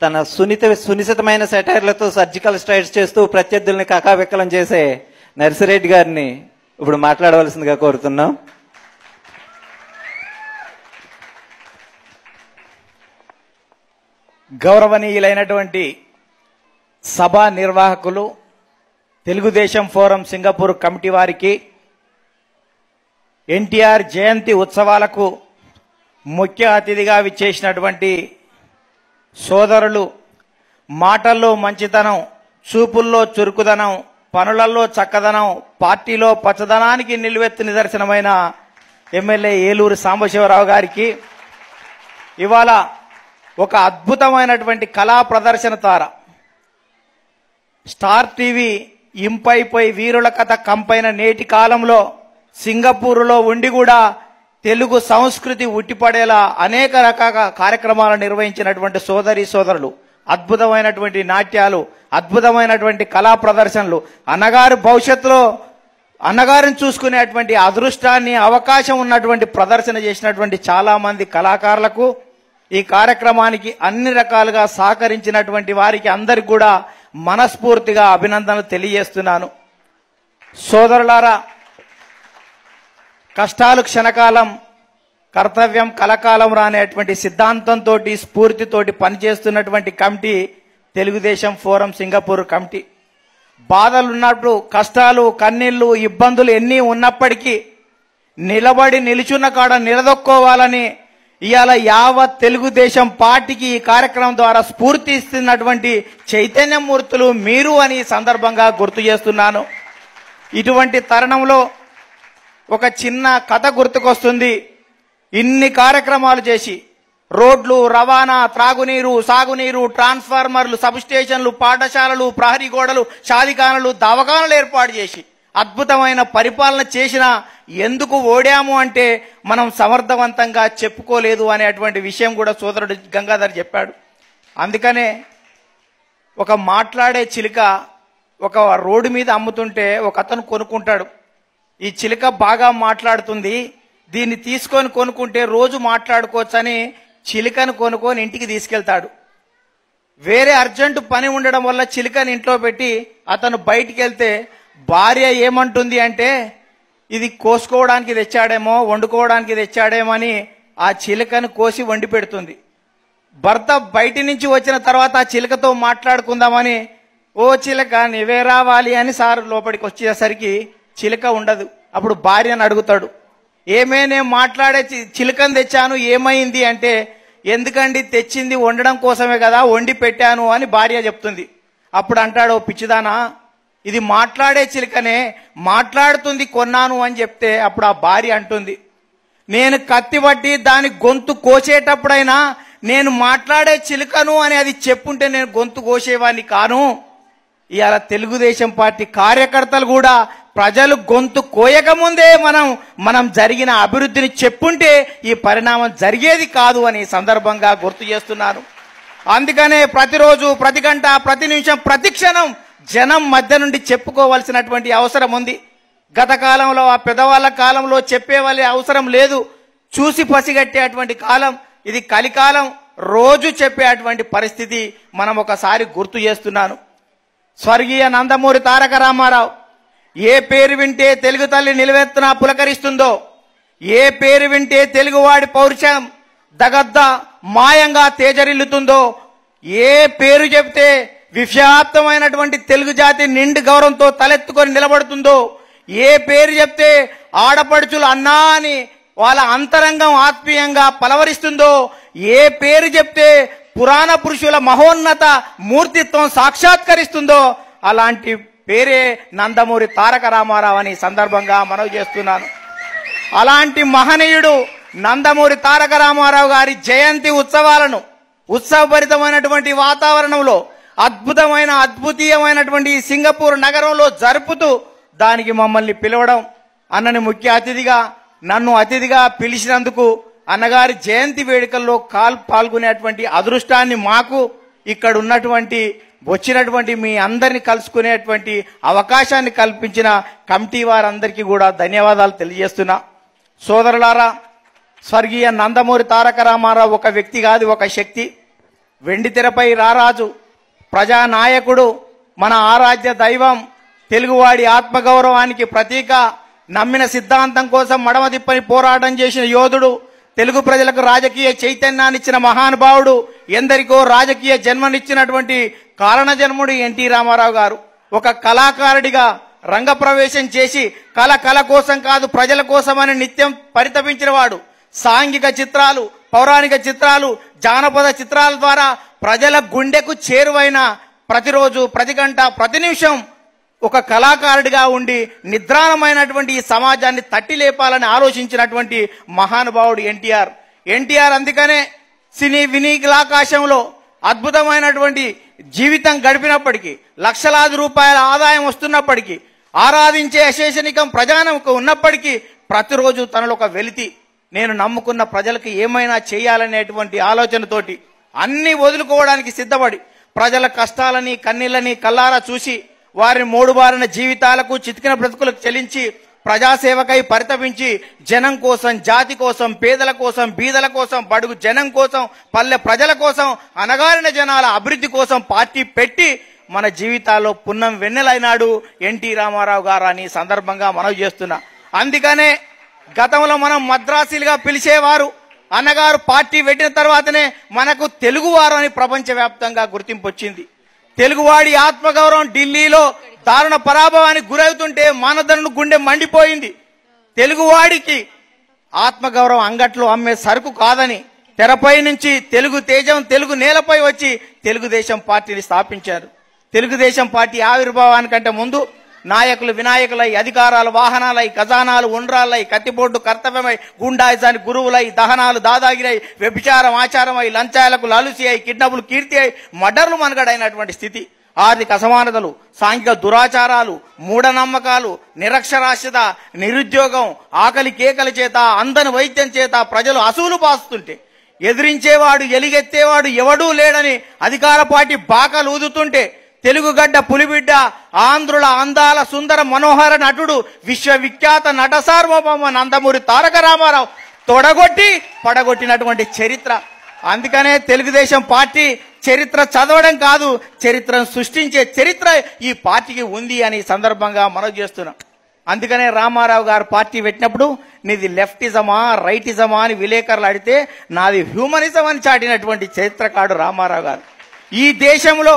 తన సునిశితమైన సెటైర్లతో surgical strikes చేస్తూ ప్రత్యర్థుల్ని కకావిక్కలం చేసే నర్సిరెడ్డి గారిని ఇప్పుడు మాట్లాడవలసిందిగా కోరుతున్నాం. గౌరవనీయులైనటువంటి సభా నిర్వాహకులు, తెలుగుదేశం ఫోరం సింగపూర్ కమిటీ వారికి, ఎన్టీఆర్ జయంతి ఉత్సవాలకు ముఖ్య అతిథిగా విచ్చేసినటువంటి సోదరులు, మాటల్లో మంచితనం, చూపుల్లో చురుకుదనం, పనులలో చక్కదనం, పార్టీలో పచ్చదనానికి నిలువెత్తు నిదర్శనమైన ఎమ్మెల్యే ఏలూరు సాంబశివరావు గారికి ఇవాళ ఒక అద్భుతమైనటువంటి కళా ప్రదర్శన తార, స్టార్ టీవీ ఇంపైపై వీరుల కథ కంపైన నేటి కాలంలో సింగపూరులో ఉండి కూడా తెలుగు సంస్కృతి ఉట్టిపడేలా అనేక రకాల కార్యక్రమాలు నిర్వహించినటువంటి సోదరి సోదరులు, అద్భుతమైనటువంటి నాట్యాలు, అద్భుతమైనటువంటి కళా ప్రదర్శనలు, అన్నగారు భవిష్యత్తులో అన్నగారిని చూసుకునేటువంటి అదృష్టాన్ని, అవకాశం ఉన్నటువంటి ప్రదర్శన చేసినటువంటి చాలా మంది కళాకారులకు, ఈ కార్యక్రమానికి అన్ని రకాలుగా సహకరించినటువంటి వారికి అందరికి కూడా మనస్ఫూర్తిగా అభినందనలు తెలియజేస్తున్నాను. సోదరులారా, కష్టాలు క్షణకాలం, కర్తవ్యం కలకాలం రానేటువంటి సిద్ధాంతంతో స్ఫూర్తితోటి పనిచేస్తున్నటువంటి committee Telugu Desam forum Singapore committee. బాధలు ఉన్నప్పుడు, కష్టాలు, కన్నీళ్లు, ఇబ్బందులు ఎన్ని ఉన్నప్పటికీ నిలబడి నిలుచున్న కాడ నిలదొక్కోవాలని ఇవాళ యావత్ తెలుగుదేశం పార్టీకి ఈ కార్యక్రమం ద్వారా స్ఫూర్తి ఇస్తున్నటువంటి చైతన్యమూర్తులు మీరు అని సందర్భంగా గుర్తు చేస్తున్నాను. ఇటువంటి తరుణంలో ఒక చిన్న కథ గుర్తుకొస్తుంది. ఇన్ని కార్యక్రమాలు చేసి రోడ్లు, రవాణా, త్రాగునీరు, సాగునీరు, ట్రాన్స్ఫార్మర్లు, సబ్ స్టేషన్లు, పాఠశాలలు, ప్రహరీ గోడలు, షాదిఖానాలు, దవాఖానాలు ఏర్పాటు చేసి అద్భుతమైన పరిపాలన చేసిన ఎందుకు ఓడాము అంటే మనం సమర్థవంతంగా చెప్పుకోలేదు అనేటువంటి విషయం కూడా సోదరుడు గంగాధర్ చెప్పాడు. అందుకనే ఒక మాట్లాడే చిలుక ఒక రోడ్డు మీద అమ్ముతుంటే ఒక అతను కొనుక్కుంటాడు. ఈ చిలుక బాగా మాట్లాడుతుంది, దీన్ని తీసుకొని కొనుక్కుంటే రోజు మాట్లాడుకోవచ్చని చిలుకను కొనుక్కొని ఇంటికి తీసుకెళ్తాడు. వేరే అర్జెంటు పని ఉండడం వల్ల చిలుకని ఇంట్లో పెట్టి అతను బయటికి వెళ్తే భార్య ఏమంటుంది అంటే, ఇది కోసుకోవడానికి తెచ్చాడేమో, వండుకోవడానికి తెచ్చాడేమో అని ఆ చిలుకను కోసి వండి పెడుతుంది. భర్త బయటి నుంచి వచ్చిన తర్వాత ఆ చిలుకతో మాట్లాడుకుందామని, ఓ చిలుక నీవే రావాలి అని సార్ లోపలికి వచ్చేసరికి చిలుక ఉండదు. అప్పుడు భార్యను అడుగుతాడు, ఏమే నేను మాట్లాడే చిలుకను తెచ్చాను ఏమైంది అంటే, ఎందుకండి తెచ్చింది వండడం కోసమే కదా, వండి పెట్టాను అని భార్య చెప్తుంది. అప్పుడు అంటాడు, పిచ్చిదానా ఇది మాట్లాడే చిలుకనే, మాట్లాడుతుంది కొన్నాను అని చెప్తే అప్పుడు ఆ భార్య అంటుంది, నేను కత్తి పట్టి దాని గొంతు కోసేటప్పుడైనా నేను మాట్లాడే చిలుకను అని అది చెప్పుంటే నేను గొంతు కోసేవాడిని కాను. ఇవాళ తెలుగుదేశం పార్టీ కార్యకర్తలు కూడా ప్రజలు గొంతు కోయకముందే మనం జరిగిన అభివృద్ధిని చెప్పుంటే ఈ పరిణామం జరిగేది కాదు అని సందర్భంగా గుర్తు చేస్తున్నాను. అందుకనే ప్రతిరోజు, ప్రతి గంట, ప్రతి నిమిషం, ప్రతి క్షణం జనం మధ్య నుండి చెప్పుకోవాల్సినటువంటి అవసరం ఉంది. గత కాలంలో, ఆ పెద్దవాళ్ళ కాలంలో చెప్పేవాళ్ళ అవసరం లేదు. చూసి పసిగట్టేటువంటి కాలం ఇది, కలికాలం. రోజు చెప్పేటువంటి పరిస్థితి మనం ఒకసారి గుర్తు చేస్తున్నాను. స్వర్గీయ నందమూరి తారక రామారావు ఏ పేరు వింటే తెలుగు తల్లి నిలువెత్తున పులకరిస్తుందో, ఏ పేరు వింటే తెలుగువాడి పౌరుషం దగద్ద మాయంగా తేజరిల్లుతుందో, ఏ పేరు చెప్తే విశ్వాప్తమైనటువంటి తెలుగు జాతి నిండు గౌరవంతో తలెత్తుకొని నిలబడుతుందో, ఏ పేరు చెప్తే ఆడపడుచులు అన్నా అని వాళ్ళ అంతరంగం ఆత్మీయంగా పలవరిస్తుందో, ఏ పేరు చెప్తే పురాణ పురుషుల మహోన్నత మూర్తిత్వం సాక్షాత్కరిస్తుందో, అలాంటి పేరే నందమూరి తారక రామారావు అని సందర్భంగా మనవి చేస్తున్నాను. అలాంటి మహనీయుడు నందమూరి తారక రామారావు గారి జయంతి ఉత్సవాలను ఉత్సవభరితమైనటువంటి వాతావరణంలో అద్భుతీయమైనటువంటి సింగపూర్ నగరంలో జరుపుతూ దానికి మమ్మల్ని పిలవడం, అన్నని ముఖ్య అతిథిగా, నన్ను అతిథిగా పిలిచినందుకు, అన్నగారి జయంతి వేడుకల్లో పాల్గొనేటువంటి అదృష్టాన్ని మాకు, ఇక్కడ ఉన్నటువంటి వచ్చినటువంటి మీ అందరిని కలుసుకునేటువంటి అవకాశాన్ని కల్పించిన కమిటీ వారందరికీ కూడా ధన్యవాదాలు తెలియజేస్తున్నా. సోదరులారా, స్వర్గీయ నందమూరి తారక రామారావు ఒక వ్యక్తి కాదు, ఒక శక్తి. వెండితెరపై రారాజు, ప్రజానాయకుడు, మన ఆరాధ్య దైవం, తెలుగువాడి ఆత్మగౌరవానికి ప్రతీక, నమ్మిన సిద్ధాంతం కోసం మడమ తిప్పని పోరాటం చేసిన యోధుడు, తెలుగు ప్రజలకు రాజకీయ చైతన్యాన్నిచ్చిన మహానుభావుడు, ఎందరికో రాజకీయ జన్మనిచ్చినటువంటి కారణ జన్ముడు ఎన్టీ రామారావు గారు. ఒక కళాకారుడిగా రంగప్రవేశం చేసి కళ కోసం కాదు ప్రజల కోసమని నిత్యం పరితపించిన వాడు. సాంఘిక చిత్రాలు, పౌరాణిక చిత్రాలు, జానపద చిత్రాల ద్వారా ప్రజల గుండెకు చేరువైన ప్రతిరోజు, ప్రతి గంట, ప్రతి నిమిషం ఒక కళాకారుడిగా ఉండి నిద్రాణమైనటువంటి ఈ సమాజాన్ని తట్టి లేపాలని ఆలోచించినటువంటి మహానుభావుడు ఎన్టీఆర్. అందుకనే సినీ వినీలాకాశంలో అద్భుతమైనటువంటి జీవితం గడిపినప్పటికీ, లక్షలాది రూపాయల ఆదాయం వస్తున్నప్పటికీ, ఆరాధించే అశేషనికం ప్రజానకు ఉన్నప్పటికీ ప్రతిరోజు తనలో ఒక వెలితి, నేను నమ్ముకున్న ప్రజలకు ఏమైనా చేయాలనేటువంటి ఆలోచనతోటి అన్ని వదులుకోవడానికి సిద్ధపడి ప్రజల కష్టాలని కన్నీళ్ళని కల్లారా చూసి వారిని మోడుబారిన జీవితాలకు చితికిన బ్రతుకులకు చెల్లించి ప్రజాసేవకై పరితపించి జనం కోసం, జాతి కోసం, పేదల కోసం, బీదల కోసం, బడుగు జనం కోసం, పల్లె ప్రజల కోసం, అణగారిన జనాల అభివృద్ధి కోసం పార్టీ పెట్టి మన జీవితాల్లో పున్నం వెన్నెలైనాడు ఎన్టీ రామారావు గారు అని సందర్భంగా మనవి చేస్తున్నా. అందుకనే గతంలో మనం మద్రాసీలుగా పిలిచేవారు, అన్నగారు పార్టీ పెట్టిన తర్వాతనే మనకు తెలుగువారు అని ప్రపంచవ్యాప్తంగా గుర్తింపు వచ్చింది. తెలుగువాడి ఆత్మగౌరవం ఢిల్లీలో దారుణ పరాభవానికి గురవుతుంటే మానధనుడు గుండె మండిపోయింది. తెలుగువాడికి ఆత్మగౌరవం అంగట్లో అమ్మే సరుకు కాదని తెరపై నుంచి తెలుగు తేజం తెలుగు నేలపై వచ్చి తెలుగుదేశం పార్టీని స్థాపించారు. తెలుగుదేశం పార్టీ ఆవిర్భావానికంటే ముందు నాయకులు వినాయకులై, అధికారాలు వాహనాలై, ఖజానాలు ఉండ్రాలై, కత్తిపోటు కర్తవ్యమై, గుండాయిజాని గురువులై, దహనాలు దాదాగిరై, వ్యభిచారం ఆచారమై, లంచాలకు లాలుసి అయి, కిడ్నాపులు కీర్తి అయి, మర్డర్లు మనగడైనటువంటి స్థితి. ఆర్థిక అసమానతలు, సాంఘిక దురాచారాలు, మూఢనమ్మకాలు, నిరక్షరాస్యత, నిరుద్యోగం, ఆకలి కేకల చేత, అందని వైద్యం చేత ప్రజలు అసూలు పాస్తుంటే ఎదిరించేవాడు ఎలిగెత్తేవాడు ఎవడూ లేడని అధికార పార్టీ బాకాలు ఊదుతుంటే తెలుగుగడ్డ పులిబిడ్డ, ఆంధ్రుల అందాల సుందర మనోహర నటుడు, విశ్వవిఖ్యాత నట సార్వభౌమ నందమూరి తారక రామారావు తొడగొట్టి పడగొట్టినటువంటి చరిత్ర. అందుకనే తెలుగుదేశం పార్టీ చరిత్ర చదవడం కాదు, చరిత్రను సృష్టించే చరిత్ర ఈ పార్టీకి ఉంది అని సందర్భంగా మనవి చేస్తున్నాం. అందుకనే రామారావు గారు పార్టీ పెట్టినప్పుడు నీది లెఫ్టిజమా రైటిజమా అని విలేకరులు అడిగితే నాది హ్యూమనిజం అని చాటినటువంటి చరిత్రకారుడు రామారావు గారు. ఈ దేశంలో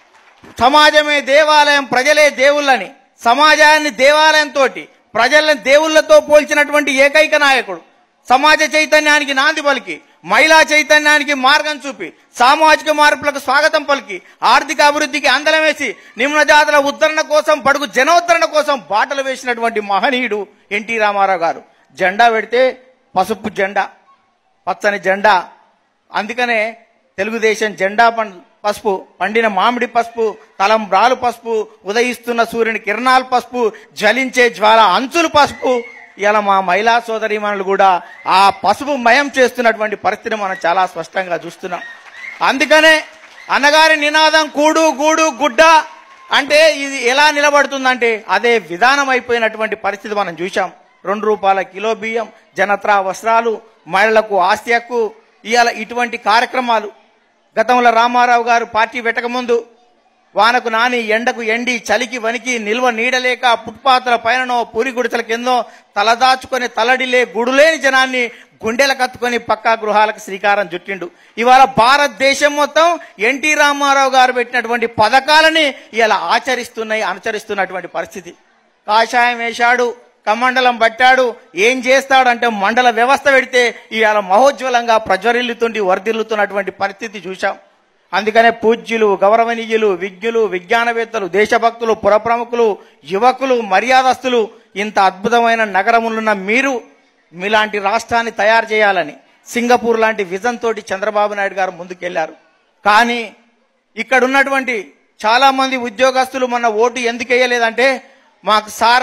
సమాజమే దేవాలయం, ప్రజలే దేవుళ్ళని, సమాజాన్ని దేవాలయంతో ప్రజలను దేవుళ్లతో పోల్చినటువంటి ఏకైక నాయకుడు, సమాజ చైతన్యానికి నాంది పలికి, మహిళా చైతన్యానికి మార్గం చూపి, సామాజిక మార్పులకు స్వాగతం పలికి, ఆర్థిక అభివృద్ధికి అందలం వేసి, నిమ్న జాతుల ఉద్ధరణ కోసం, బడుగు జనోద్ధరణ కోసం బాటలు వేసినటువంటి మహనీయుడు ఎన్టీ రామారావు గారు. జెండా పెడితే పసుపు జెండా, పచ్చని జెండా. అందుకనే తెలుగుదేశం జెండా పసుపు, పండిన మామిడి పసుపు, తలంబ్రాలు పసుపు, ఉదయిస్తున్న సూర్యుని కిరణాలు పసుపు, జ్వలించే జ్వాల అంచులు పసుపు. ఇలా మా మహిళా సోదరీమణులు కూడా ఆ పసుపు మయం చేస్తున్నటువంటి పరిస్థితిని మనం చాలా స్పష్టంగా చూస్తున్నాం. అందుకనే అన్నగారి నినాదం కూడు గూడు గుడ్డ అంటే ఇది ఎలా నిలబడుతుందంటే అదే విధానం అయిపోయినటువంటి పరిస్థితి మనం చూశాం. 2 రూపాయల కిలో బియ్యం, జనత్రా వస్త్రాలు, మహిళలకు ఆస్తి హక్కు, ఇవాళ ఇటువంటి కార్యక్రమాలు. గతంలో రామారావు గారు పార్టీ పెట్టకముందు వానకు నాని, ఎండకు ఎండి, చలికి వణికి, నిల్వ నీడలేక ఫుట్పాత్ల పైననో పూరి గుడిసెల కిందో తలదాచుకొని తలడిలే గుడులేని జనాన్ని గుండెల కత్తుకొని పక్కా గృహాలకు శ్రీకారం చుట్టిండు. ఇవాళ భారతదేశం మొత్తం ఎన్టీ రామారావు గారు పెట్టినటువంటి పథకాలని ఇలా అనుసరిస్తున్నటువంటి పరిస్థితి. కాషాయం వేశాడు, కమండలం పట్టాడు, ఏం చేస్తాడంటే మండల వ్యవస్థ పెడితే ఇవాళ మహోజ్వలంగా ప్రజ్వరిల్లుతుండి వర్ధిల్లుతున్నటువంటి పరిస్థితి చూశాం. అందుకనే పూజ్యులు, గౌరవనీయులు, విజ్ఞులు, విజ్ఞానవేత్తలు, దేశభక్తులు, పురప్రముఖులు, యువకులు, మర్యాదస్తులు, ఇంత అద్భుతమైన నగరములున్న మీరు మీలాంటి రాష్ట్రాన్ని తయారు చేయాలని సింగపూర్ లాంటి విజన్ తోటి చంద్రబాబు నాయుడు గారు ముందుకెళ్లారు. కానీ ఇక్కడ ఉన్నటువంటి చాలా మంది ఉద్యోగస్తులు మొన్న ఓటు ఎందుకు వేయలేదంటే మాకు సార్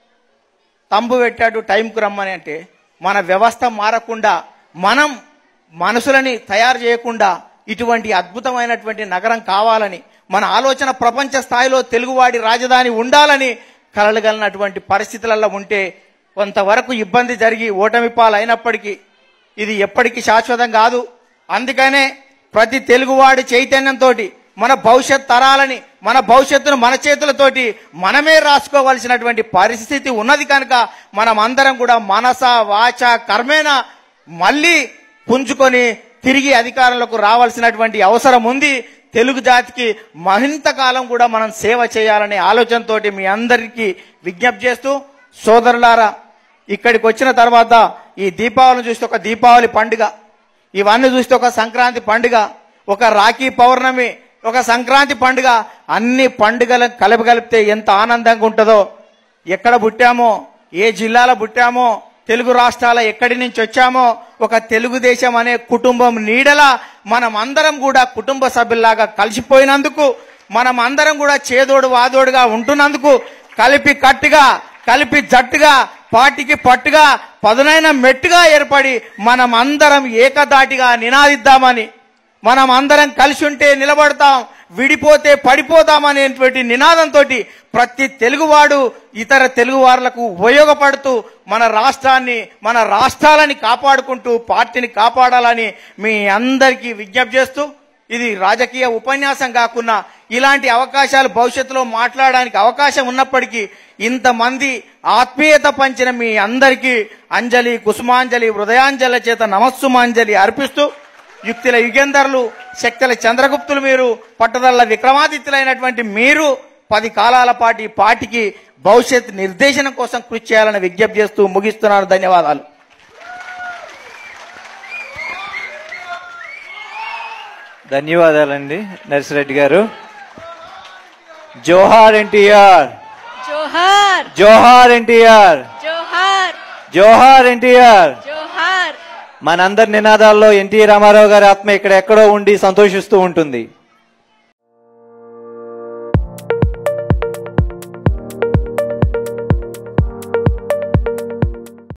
తంబు పెట్టాడు టైంకు రమ్మని. అంటే మన వ్యవస్థ మారకుండా, మనం మనసులని తయారు చేయకుండా ఇటువంటి అద్భుతమైనటువంటి నగరం కావాలని, మన ఆలోచన ప్రపంచ స్థాయిలో తెలుగువాడి రాజధాని ఉండాలని కలలుగలిగినటువంటి పరిస్థితులలో ఉంటే కొంతవరకు ఇబ్బంది జరిగి ఓటమి పాలైనప్పటికీ ఇది ఎప్పటికీ శాశ్వతం కాదు. అందుకనే ప్రతి తెలుగువాడి చైతన్యంతో మన భవిష్యత్ తరాలని మన భవిష్యత్తును మన చేతులతోటి మనమే రాసుకోవలసినటువంటి పరిస్థితి ఉన్నది కనుక మనం అందరం కూడా మనస వాచ కర్మేణ మళ్ళీ పుంజుకొని తిరిగి అధికారంలోకి రావాల్సినటువంటి అవసరం ఉంది. తెలుగు జాతికి మరింత కాలం కూడా మనం సేవ చేయాలనే ఆలోచనతోటి మీ అందరికీ విజ్ఞప్తి చేస్తూ, సోదరులారా, ఇక్కడికి వచ్చిన తర్వాత ఈ దీపావళిని చూస్తే ఒక దీపావళి పండుగ, ఇవన్నీ చూస్తే ఒక సంక్రాంతి పండుగ, ఒక రాఖీ పౌర్ణమి, ఒక సంక్రాంతి పండుగ, అన్ని పండుగలను కలిపితే ఎంత ఆనందంగా ఉంటుందో. ఎక్కడ పుట్టామో, ఏ జిల్లాలో పుట్టామో, తెలుగు రాష్ట్రాల ఎక్కడి నుంచి వచ్చామో, ఒక తెలుగుదేశం అనే కుటుంబం నీడలా మనం అందరం కూడా కుటుంబ సభ్యుల్లాగా కలిసిపోయినందుకు, మనం అందరం కూడా చేదోడు వాదోడుగా ఉంటున్నందుకు, కలిపి కట్టుగా కలిపి జట్టుగా పార్టీకి పట్టుగా పదునైన మెట్టుగా ఏర్పడి మనం అందరం ఏకదాటిగా నినాదిద్దామని, మనం అందరం కలిసి ఉంటే నిలబడతాం, విడిపోతే పడిపోతామనేటువంటి నినాదంతో ప్రతి తెలుగువాడు ఇతర తెలుగువారులకు ఉపయోగపడుతూ మన రాష్ట్రాన్ని మన రాష్ట్రాలని కాపాడుకుంటూ పార్టీని కాపాడాలని మీ అందరికీ విజ్ఞప్తి చేస్తూ, ఇది రాజకీయ ఉపన్యాసం కాకుండా ఇలాంటి అవకాశాలు భవిష్యత్తులో మాట్లాడడానికి అవకాశం ఉన్నప్పటికీ ఇంతమంది ఆత్మీయత పంచిన మీ అందరికీ అంజలి, కుసుమాంజలి, హృదయాంజలి చేత నమస్సుమాంజలి అర్పిస్తూ, యుక్తుల యుగేందర్లు, శక్తుల చంద్రగుప్తులు మీరు, పట్టుదల విక్రమాదిత్యులైనటువంటి మీరు 10 కాలాల పాటు ఈ పార్టీకి భవిష్యత్ నిర్దేశనం కోసం కృషి చేయాలని విజ్ఞప్తి చేస్తూ ముగిస్తున్నాను. ధన్యవాదాలు. ధన్యవాదాలండి నర్సిరెడ్డి గారు. జోహార్ ఎన్టీఆర్, జోహార్ జోహార్ ఎన్టీఆర్, జోహార్ జోహార్ ఎన్టీఆర్. జోహార్. మనందరి నినాదాల్లో ఎన్టీ రామారావు గారి ఆత్మ ఇక్కడ ఎక్కడో ఉండి సంతోషిస్తూ ఉంటుంది.